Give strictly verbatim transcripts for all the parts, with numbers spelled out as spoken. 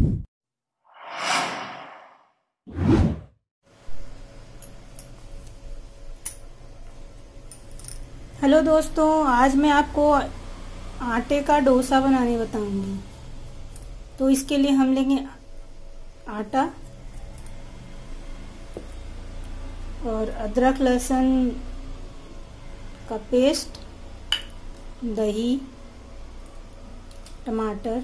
Hello दोस्तों, आज मैं आपको आटे का डोसा बनाने बताऊंगी। तो इसके लिए हम लेंगे आटा और अदरक लहसुन का पेस्ट, दही, टमाटर,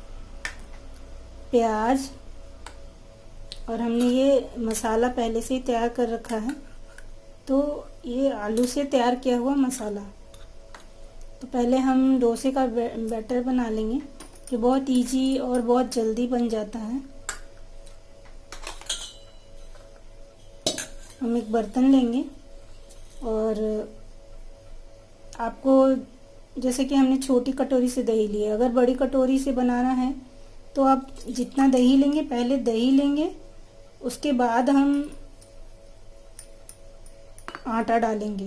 प्याज, और हमने ये मसाला पहले से ही तैयार कर रखा है। तो ये आलू से तैयार किया हुआ मसाला। तो पहले हम डोसे का बैटर बना लेंगे, कि बहुत इजी और बहुत जल्दी बन जाता है। हम एक बर्तन लेंगे और आपको जैसे कि हमने छोटी कटोरी से दही ली है, अगर बड़ी कटोरी से बनाना है तो आप जितना दही लेंगे, पहले दही लेंगे, उसके बाद हम आटा डालेंगे।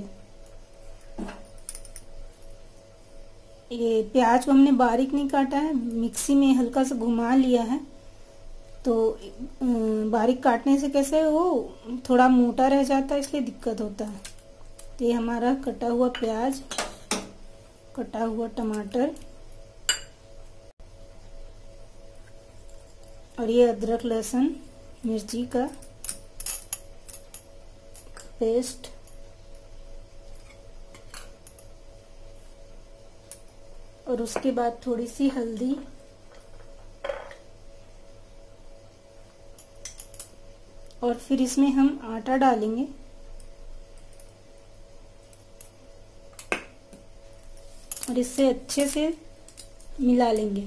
ये प्याज को हमने बारीक नहीं काटा है, मिक्सी में हल्का सा घुमा लिया है। तो बारीक काटने से कैसे वो थोड़ा मोटा रह जाता है, इसलिए दिक्कत होता है। तो ये हमारा कटा हुआ प्याज, कटा हुआ टमाटर और ये अदरक लहसुन मिर्ची का पेस्ट, और उसके बाद थोड़ी सी हल्दी, और फिर इसमें हम आटा डालेंगे। और इससे अच्छे से मिला लेंगे।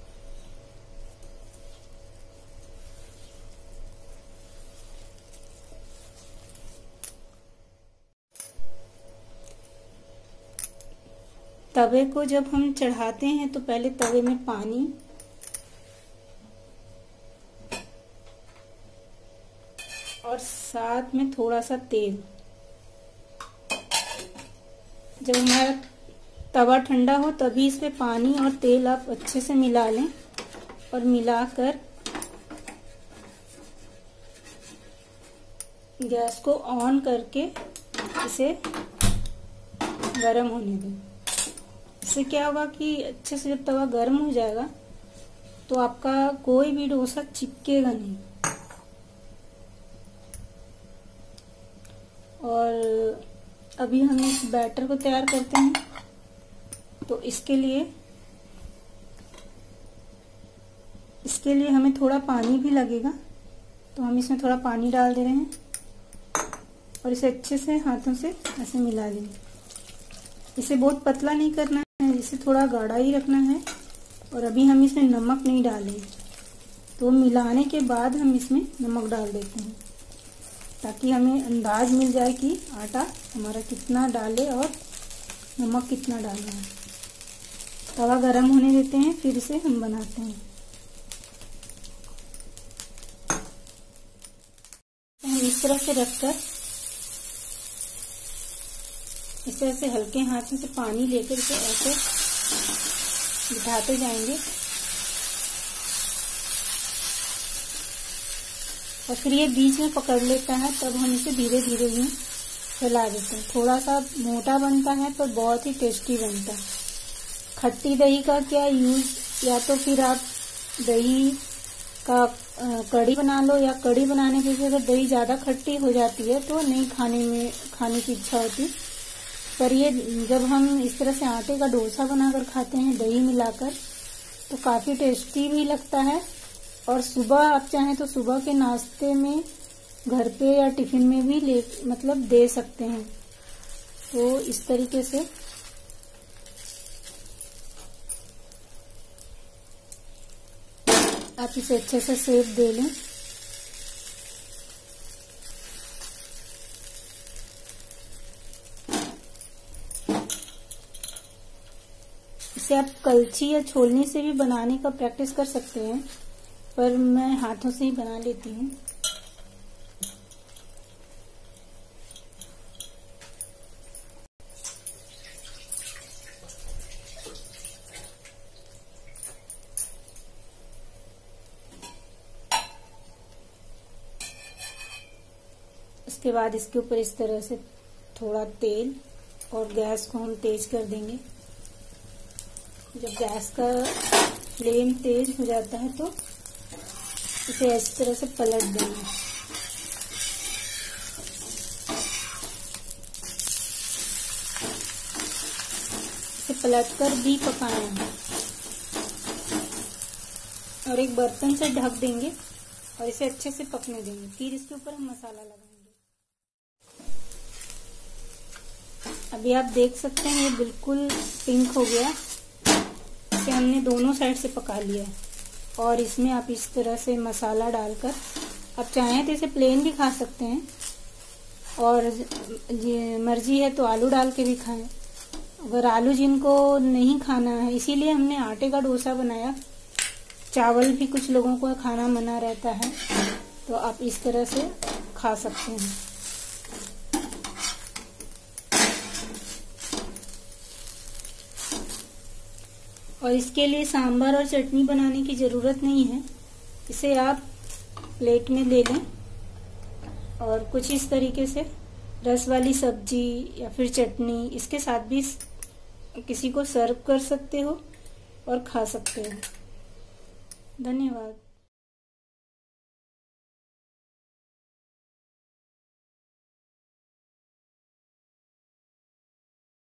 तवे को जब हम चढ़ाते हैं तो पहले तवे में पानी और साथ में थोड़ा सा तेल। जब हमारा तवा ठंडा हो तभी इसमें पानी और तेल आप अच्छे से मिला लें, और मिलाकर गैस को ऑन करके इसे गरम होने दें। इससे क्या होगा कि अच्छे से जब तवा गर्म हो जाएगा तो आपका कोई भी डोसा चिपकेगा नहीं। और अभी हम इस बैटर को तैयार करते हैं। तो इसके लिए इसके लिए हमें थोड़ा पानी भी लगेगा। तो हम इसमें थोड़ा पानी डाल दे रहे हैं और इसे अच्छे से हाथों से ऐसे मिला लेंगे। इसे बहुत पतला नहीं करना है, इसे थोड़ा गाढ़ा ही रखना है। और अभी हम इसमें नमक नहीं डालेंगे, तो मिलाने के बाद हम इसमें नमक डाल देते हैं, ताकि हमें अंदाज मिल जाए कि आटा हमारा कितना डाले और नमक कितना डालना है। तवा गरम होने देते हैं, फिर इसे हम बनाते हैं। तो हम इस तरह से रखकर इस तरह से हल्के हाथों से पानी लेकर के ऐसे बिठाते जाएंगे, और फिर ये बीच में पकड़ लेता है। तब हम इसे धीरे धीरे ही फैला देते हैं। थोड़ा सा मोटा बनता है पर बहुत ही टेस्टी बनता है। खट्टी दही का क्या यूज, या तो फिर आप दही का कड़ी बना लो, या कड़ी बनाने के लिए अगर दही ज्यादा खट्टी हो जाती है तो नहीं खाने में खाने की इच्छा होती। पर ये जब हम इस तरह से आटे का डोसा बनाकर खाते हैं दही मिलाकर, तो काफी टेस्टी भी लगता है। और सुबह आप चाहें तो सुबह के नाश्ते में घर पे या टिफिन में भी ले मतलब दे सकते हैं। तो इस तरीके से आप इसे अच्छे से शेप दे लें। इसे आप कलछी या छोलनी से भी बनाने का प्रैक्टिस कर सकते हैं, पर मैं हाथों से ही बना लेती हूँ। उसके बाद इसके ऊपर इस तरह से थोड़ा तेल और गैस को हम तेज कर देंगे। जब गैस का फ्लेम तेज हो जाता है तो इसे इस तरह से पलट देंगे। इसे पलटकर भी पकाना है और एक बर्तन से ढक देंगे और इसे अच्छे से पकने देंगे। फिर इसके ऊपर हम मसाला लगाएंगे। अभी आप देख सकते हैं ये बिल्कुल पिंक हो गया। इसे हमने दोनों साइड से पका लिया है और इसमें आप इस तरह से मसाला डालकर, आप चाहें तो इसे प्लेन भी खा सकते हैं और ये मर्जी है तो आलू डाल के भी खाएं। अगर आलू जिनको नहीं खाना है, इसीलिए हमने आटे का डोसा बनाया। चावल भी कुछ लोगों को खाना मना रहता है तो आप इस तरह से खा सकते हैं। और इसके लिए सांभर और चटनी बनाने की ज़रूरत नहीं है। इसे आप प्लेट में ले लें और कुछ इस तरीके से रस वाली सब्जी या फिर चटनी इसके साथ भी किसी को सर्व कर सकते हो और खा सकते हो। धन्यवाद।